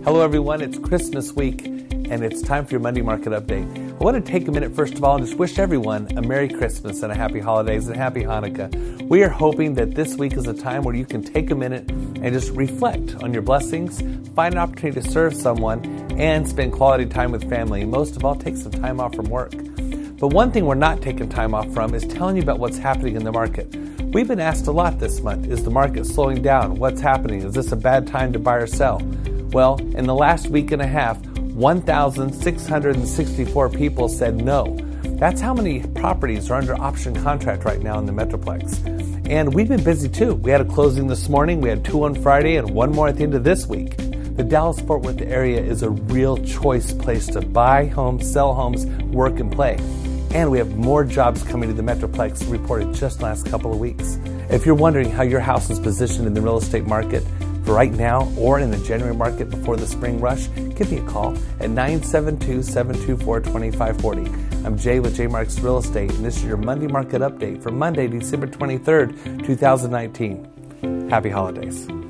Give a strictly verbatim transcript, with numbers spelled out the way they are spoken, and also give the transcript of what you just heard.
Hello everyone, it's Christmas week and it's time for your Monday Market Update. I want to take a minute first of all and just wish everyone a Merry Christmas and a Happy Holidays and a Happy Hanukkah. We are hoping that this week is a time where you can take a minute and just reflect on your blessings, find an opportunity to serve someone, and spend quality time with family. And most of all, take some time off from work. But one thing we're not taking time off from is telling you about what's happening in the market. We've been asked a lot this month, is the market slowing down? What's happening? Is this a bad time to buy or sell? Well, in the last week and a half, one thousand six hundred sixty-four people said no. That's how many properties are under option contract right now in the Metroplex. And we've been busy too. We had a closing this morning, we had two on Friday, and one more at the end of this week. The Dallas-Fort Worth area is a real choice place to buy homes, sell homes, work, and play. And we have more jobs coming to the Metroplex reported just the last couple of weeks. If you're wondering how your house is positioned in the real estate market for right now or in the January market before the spring rush, give me a call at nine seven two, seven two four, two five four zero. I'm Jay with J Marks Real Estate, and this is your Monday Market Update for Monday, December twenty-third, two thousand nineteen. Happy holidays.